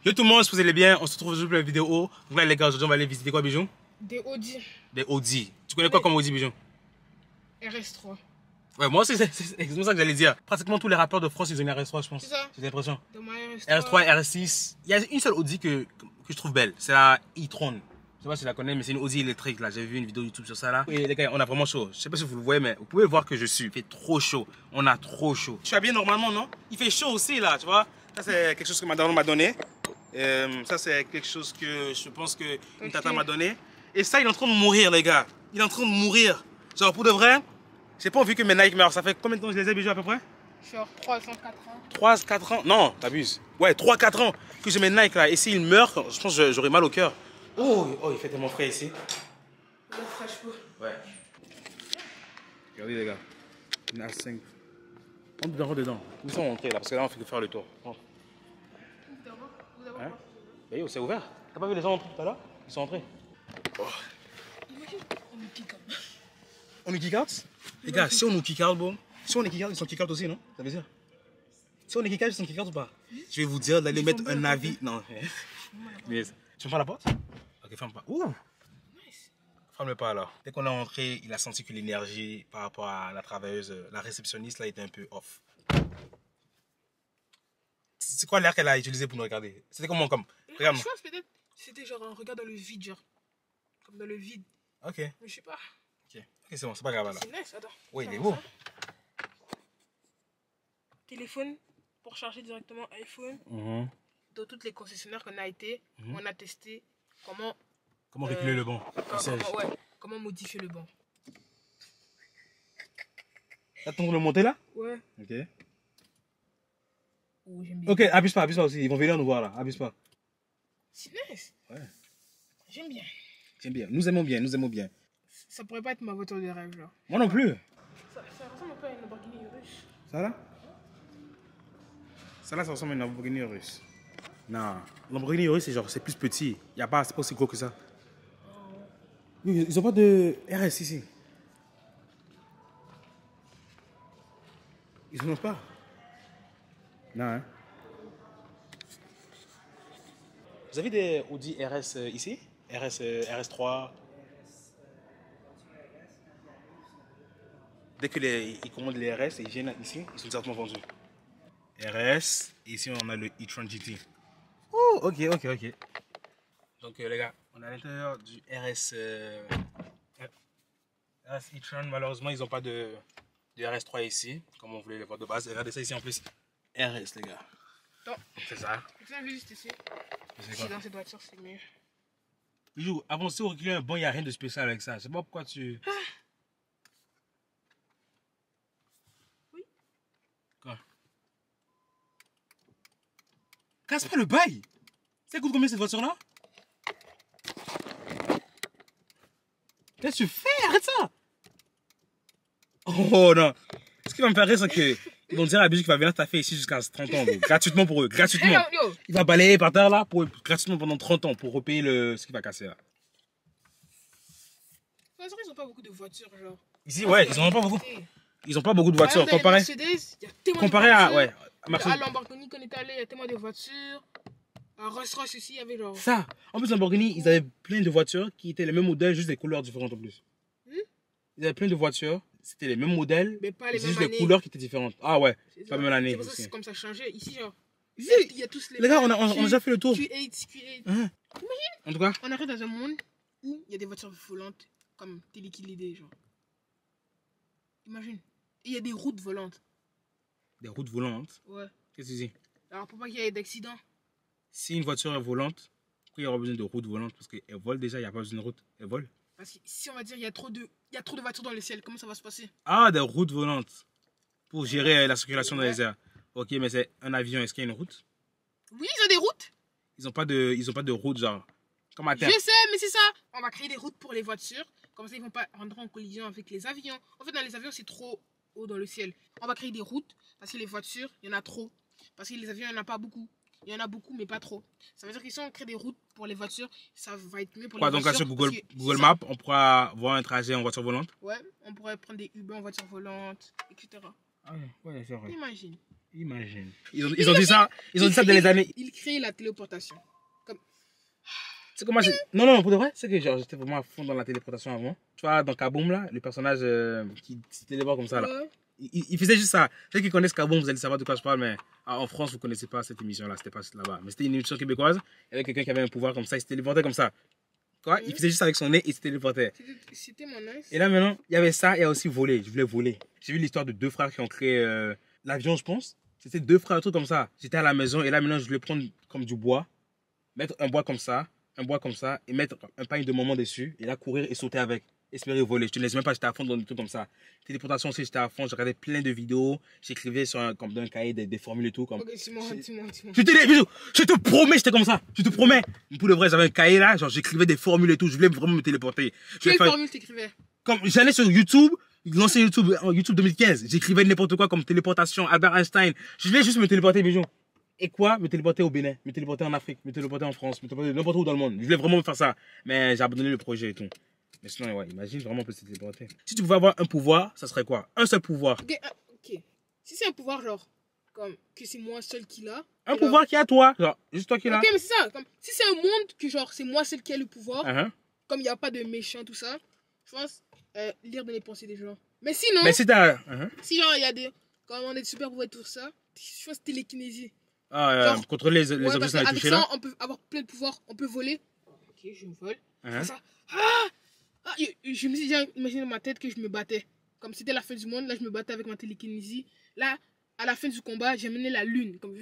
Yo tout le monde, vous allez bien? On se retrouve aujourd'hui pour la vidéo. Donc là les gars, aujourd'hui on va aller visiter quoi, Bijou? Des Audi. Des Audi. Tu connais quoi comme Audi, Bijou? RS3. Ouais, moi aussi c'est exactement ça que j'allais dire. Pratiquement tous les rappeurs de France ils ont une RS3, je pense. C'est ça? J'ai l'impression. Dans ma RS3. RS3, RS6. Il y a une seule Audi que je trouve belle. C'est la e-tron. Je sais pas si tu la connais, mais c'est une Audi électrique là. J'ai vu une vidéo YouTube sur ça là. Et les gars, on a vraiment chaud. Je sais pas si vous le voyez, mais vous pouvez voir que je suis. Il fait trop chaud. On a trop chaud. Je suis habillé normalement, non? Il fait chaud aussi là, tu vois. Ça c'est quelque chose que madame m'a donné. Ça c'est quelque chose que je pense que une tata m'a donné. Et ça, il est en train de mourir, les gars. Il est en train de mourir. Genre pour de vrai, j'ai pas envie que mes Nike meurent. Ça fait combien de temps que je les ai, Bijou, à peu près? Genre 304 ans. 3-4 ans? Non, t'abuses. Ouais, 3-4 ans que j'ai mes Nike là. Et s'ils meurent, je pense que j'aurai mal au cœur. Oh, il fait tellement frais ici. Il a fraîche peau. Ouais. Regardez les gars. Il y en a 5. Rentre dedans. Où sont rentrés là? Parce que là on fait que faire le tour. Rentre. Hein? Bah yo, c'est ouvert. T'as pas vu les gens entrer tout à l'heure? Ils sont entrés. Oh. Imagine, on nous kick out. On nous kick out? Les gars, si on nous kick out, bon. Si on est kick out, ils sont kick out aussi, non? Ça veut dire? Si on est kick out, ils sont kick out ou pas? Je vais vous dire d'aller mettre un avis. Non. Mais, tu me fermes la porte? Ok, ferme pas. Ouh! Ferme pas alors. Dès qu'on est entré, il a senti que l'énergie par rapport à la travailleuse, la réceptionniste là était un peu off. C'est quoi l'air qu'elle a utilisé pour nous regarder? C'était comment comme? Regarde-moi. Je pense peut-être c'était genre un regard dans le vide, genre. Comme dans le vide. Ok. Mais je sais pas. Ok, c'est bon, c'est pas grave là. C'est nice, attends. Oui, il est beau. Téléphone pour charger directement iPhone. Dans toutes les concessionnaires qu'on a été, on a testé comment. Comment reculer le banc? Comment modifier le banc. Attends, le monter là? Ouais. Ok. Oh, j'aime bien. Ok, abuse pas aussi. Ils vont venir nous voir là. Abuse pas. C'est nice. Ouais. J'aime bien. J'aime bien. Nous aimons bien, nous aimons bien. Ça pourrait pas être ma voiture de rêve, genre. Moi non plus. Ça ressemble un peu à une Lamborghini russe. Ça là? Ça là, ça ressemble à une Lamborghini russe. Non. Lamborghini russe, c'est genre, c'est plus petit. C'est pas aussi gros que ça. Ils ont pas de RS ici. Ils en ont pas. Non, hein. Vous avez des Audi RS ici? RS3. Dès que ils commandent les RS et ils viennent ici, ils sont directement vendus. RS, et ici on a le e-tron GT. Oh, ok. Donc les gars, on est à l'intérieur du RS e-tron. Malheureusement, ils n'ont pas de RS3 ici, comme on voulait les voir de base. Regardez ça ici en plus. RS, les gars. Non. C'est ça. Tu as vu juste ici. Ici dans cette voiture, c'est mieux. Bijou, avancer ou reculer un banc, il n'y a rien de spécial avec ça. Je sais pas pourquoi tu... Oui. Quoi? Casse pas le bail. Ça coûte combien cette voiture-là? Qu'est-ce que tu fais? Arrête ça! Oh non! Ce qui va me faire rire, c'est qu'ils vont dire à Bijou qu'il va venir taffer ici jusqu'à 30 ans, bro. Gratuitement pour eux, gratuitement. Hey, yo. Il va balayer par terre là, gratuitement pendant 30 ans pour repayer ce qu'il va casser là. Ils n'ont pas beaucoup de voitures, genre. Ici, ouais, ils n'en ont pas beaucoup. Ils n'ont pas beaucoup de voitures. Comparé à. Ouais, à Lamborghini qu'on est allé, il y a tellement de voitures. À Rolls-Royce aussi, il y avait genre. Ça! En plus, Lamborghini, ils avaient plein de voitures qui étaient les mêmes modèles, juste des couleurs différentes en plus. Ils avaient plein de voitures, c'était les mêmes modèles, mais pas les mêmes juste années. des couleurs qui étaient différentes. Ah ouais, pas la même année. C'est pour ça que c'est comme ça changé. Ici, genre. Ici, Il y a tous les gars, on a déjà fait le tour. Q8, Q8. Imagine. En tout cas, on arrive dans un monde où il y a des voitures volantes comme téléguidées, genre. Imagine. Et il y a des routes volantes. des routes volantes. Ouais. Qu'est-ce que tu dis? Alors pour pas qu'il y ait d'accident. Si une voiture est volante, pourquoi il y aura besoin de route volante? Parce qu'elle vole déjà, il n'y a pas besoin de route. Elle vole. Parce que si on va dire il y a trop de voitures dans le ciel, comment ça va se passer? Ah, des routes volantes. Pour gérer la circulation dans les airs. Ok, mais c'est un avion, est-ce qu'il y a une route? Oui, ils ont des routes. Ils ont pas de route, genre. Comme à terre. Je sais, mais c'est ça. On va créer des routes pour les voitures. Comme ça, ils vont pas rentrer en collision avec les avions. En fait, dans les avions, c'est trop haut dans le ciel. On va créer des routes parce que les voitures, il y en a trop. Parce que les avions, il n'y en a pas beaucoup. Il y en a beaucoup, mais pas trop. Ça veut dire que si on crée des routes pour les voitures, ça va être mieux pour les voitures. Donc, là, sur Google Maps, on pourra voir un trajet en voiture volante? Ouais, on pourrait prendre des Uber en voiture volante, etc. Ah ouais, c'est vrai. Imagine. Imagine. Ils ont dit ça dans les années. Il crée la téléportation. Comme... C'est comment non, pour de vrai, c'est que genre j'étais vraiment à fond dans la téléportation avant. Tu vois, dans Kaboom là, le personnage qui se téléporte comme ça là. Ouais. Il faisait juste ça. Ceux qui connaissent Kaboom, vous allez savoir de quoi je parle, mais en France, vous ne connaissez pas cette émission là, c'était pas là-bas. Mais c'était une émission québécoise, il y avait quelqu'un qui avait un pouvoir comme ça, il se téléportait comme ça. Quoi? Il faisait juste avec son nez, il se téléportait. C'était mon nice. Et là maintenant, il y avait ça, il y a aussi voler. Je voulais voler. J'ai vu l'histoire de deux frères qui ont créé l'avion, je pense. C'était deux frères, un truc comme ça. J'étais à la maison et là maintenant, je voulais prendre comme du bois, mettre un bois comme ça, et mettre un panier de moment dessus, et là courir et sauter avec. Espérer voler. Je te laisse même pas, j'étais à fond dans des trucs comme ça. Téléportation aussi, j'étais à fond, je regardais plein de vidéos, j'écrivais comme dans un cahier des formules et tout. Comme... Ok, dis-moi. Je te promets, j'étais comme ça, je te promets. Pour le vrai, j'avais un cahier là, genre j'écrivais des formules et tout, je voulais vraiment me téléporter. Quelle formule t'écrivais? Comme j'allais sur YouTube, l'ancien YouTube, en YouTube 2015, j'écrivais n'importe quoi comme téléportation, Albert Einstein. Je voulais juste me téléporter, bijou. Et quoi? Me téléporter au Bénin, me téléporter en Afrique, me téléporter en France, me téléporter n'importe où dans le monde. Je voulais vraiment me faire ça, mais j'ai abandonné le projet et tout. Mais sinon, ouais, imagine vraiment on peut se téléporter. Si tu pouvais avoir un pouvoir, ça serait quoi? Un seul pouvoir. Ok. Si c'est un pouvoir, genre, comme que c'est moi seul qui l'a. Un pouvoir qui est à toi, genre, juste toi qui l'as. Ok, mais c'est ça. Comme, si c'est un monde que, genre, c'est moi seul qui a le pouvoir, comme il n'y a pas de méchants, tout ça, je pense lire dans les pensées des gens. Mais sinon, si t'as. Si, genre, il y a des. Quand on a des super pouvoirs et tout ça, je pense télékinésie. Genre, contrôler les ouais, objets avec touchés ça, là. on peut avoir plein de pouvoirs. On peut voler. Ok, je vole. Ça. Je me suis déjà imaginé dans ma tête que je me battais. Comme c'était la fin du monde, là je me battais avec ma télékinésie. Là, à la fin du combat, j'ai amené la lune. Comme...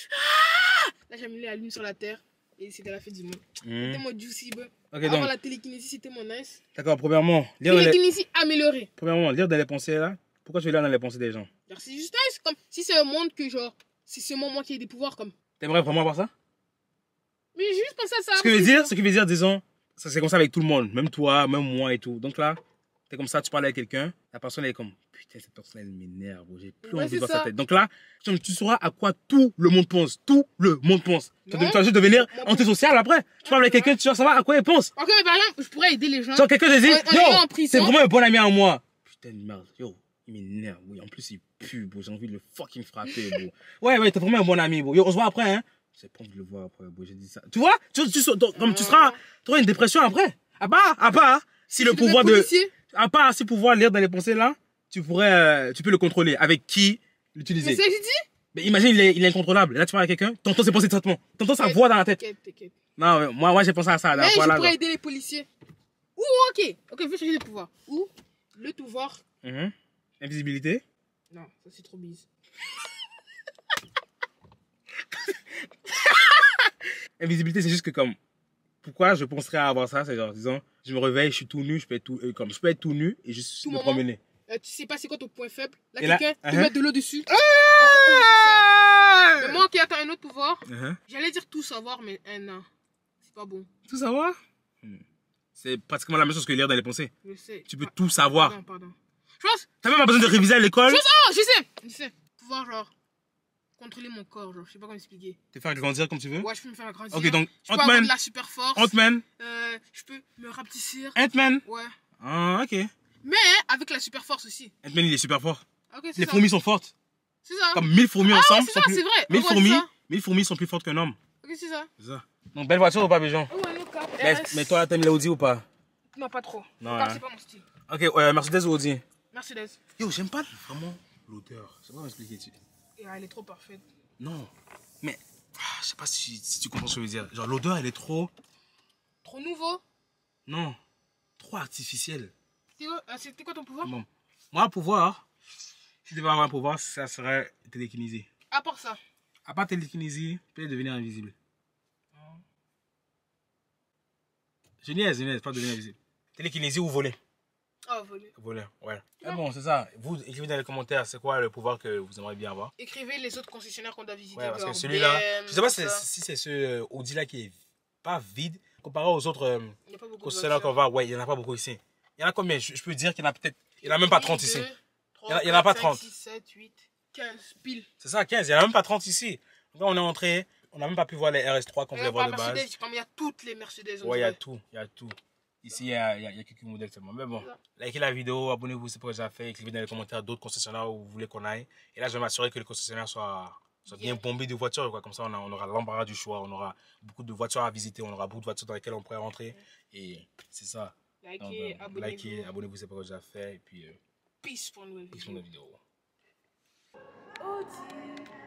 Là, j'ai amené la lune sur la terre. Et c'était la fin du monde. C'était mon juicy, bro. Okay, avant donc... la télékinésie, c'était mon nice. D'accord, premièrement, télékinésie améliorée. Premièrement, lire dans les pensées là. Pourquoi tu veux lire dans les pensées des gens? C'est juste nice. Comme si c'est un monde que genre, c'est seulement moi qui ai des pouvoirs. Comme. T'aimerais vraiment avoir ça? Mais j'ai juste pensé à ça. Ce qui veut dire, disons, ça c'est comme ça avec tout le monde, même toi, même moi et tout. Donc là, t'es comme ça, tu parles avec quelqu'un, la personne elle est comme, putain, cette personne elle m'énerve, j'ai plus envie de voir sa tête. Donc là, tu sauras à quoi tout le monde pense. Tout le monde pense. Tu vas juste devenir antisocial après. Tu parles avec quelqu'un, tu vas savoir à quoi il pense. Ok, mais par exemple, je pourrais aider les gens. Genre quelqu'un te dit, yo, c'est vraiment un bon ami à moi. Putain de merde, yo, il m'énerve, oui. En plus, il pue, bro. J'ai envie de le fucking frapper, bro. Ouais, t'es vraiment un bon ami, bro. Yo, on se voit après, hein. J'ai pas envie de le voir après, bro. J'ai dit ça. Tu vois, comme tu auras une dépression après. À part, si le pouvoir de. À part, si pouvoir lire dans les pensées là, tu peux le contrôler. Avec qui l'utiliser? Mais c'est ce que j'ai dit? Mais imagine, il est incontrôlable. Là, tu parles avec quelqu'un, t'entends ses pensées de traitement. T'entends sa voix dans la tête. T'inquiète. Non, moi, j'ai pensé à ça. Mais je pourrais aider les policiers. Ou, ok, je vais changer de pouvoir. Ou, le pouvoir. Invisibilité? Non, ça c'est trop bise. Invisibilité, c'est juste que comme. Pourquoi je penserais à avoir ça? C'est genre, disons, je me réveille, je suis tout nu, je peux être tout nu et juste me promener. Tu sais pas c'est quoi ton point faible? Là, quelqu'un te met de l'eau dessus. Mais moi qui attends un autre pouvoir, j'allais dire tout savoir, mais non. C'est pas bon. Tout savoir? C'est pratiquement la même chose que lire dans les pensées. Je sais. Tu peux tout savoir. Pardon. Je pense. T'as même pas besoin de réviser à l'école. Je sais. Pouvoir genre. Contrôler mon corps, genre, je sais pas comment expliquer. Te faire grandir comme tu veux? Ouais, je peux me faire grandir. Ok, donc, je peux avoir de la super force. Ant-Man. Je peux me rapetissir. Ant-Man? Ouais. Ah, ok. Mais avec la super force aussi. Ant-Man, il est super fort. Okay, les fourmis sont fortes. C'est ça. Comme 1000 fourmis ensemble. C'est vrai. 1000 fourmis sont plus fortes qu'un homme. Ok, c'est ça. Donc, belle voiture ou pas, Béjon? Ouais, mais toi, t'aimes l'Audi ou pas? Non, pas trop. Non. C'est pas mon style. Ok, Mercedes ou Audi? Mercedes. Yo, j'aime pas vraiment l'odeur. Je sais pas m'expliquer. Elle est trop parfaite. Non, mais je sais pas si tu comprends ce que je veux dire. Genre l'odeur elle est trop... Trop nouveau? Non, trop artificielle. C'était quoi ton pouvoir? Bon, moi pouvoir, si je devais avoir un pouvoir, ça serait télékinésie. À part ça? À part télékinésie, peut-être devenir invisible. Je niaise, pas devenir invisible. Télékinésie ou voler. Ah, voler, ouais. Ah bon, c'est ça. Vous, écrivez dans les commentaires, c'est quoi le pouvoir que vous aimeriez bien avoir. Écrivez les autres concessionnaires qu'on doit visiter. Ouais, parce que celui-là, je sais pas si c'est ce Audi-là qui est pas vide, comparé aux autres concessionnaires qu'on va. Ouais, il n'y en a pas beaucoup ici. Il y en a combien? Je peux dire qu'il y en a peut-être, il n'y en a même pas 30 ici. Il n'y en a pas 30. 6, 7, 8, 15 piles. C'est ça, 15. Il n'y en a même pas 30 ici. Donc là, on est entré, on n'a même pas pu voir les RS3 qu'on voulait voir de base. Comme il y a toutes les Mercedes. Ouais, il y a tout. Ici, il y a quelques modèles seulement. Mais bon, likez la vidéo, abonnez-vous, c'est pas déjà fait. Écrivez dans les commentaires d'autres concessionnaires où vous voulez qu'on aille. Et là, je vais m'assurer que le concessionnaire soit bien bombé de voitures. Quoi. Comme ça, on aura l'embarras du choix. On aura beaucoup de voitures à visiter. On aura beaucoup de voitures dans lesquelles on pourrait rentrer. Et c'est ça. Likez, abonnez-vous, c'est pas déjà fait. Et puis, peace pour une nouvelle peace pour vidéo. une nouvelle vidéo. Oh,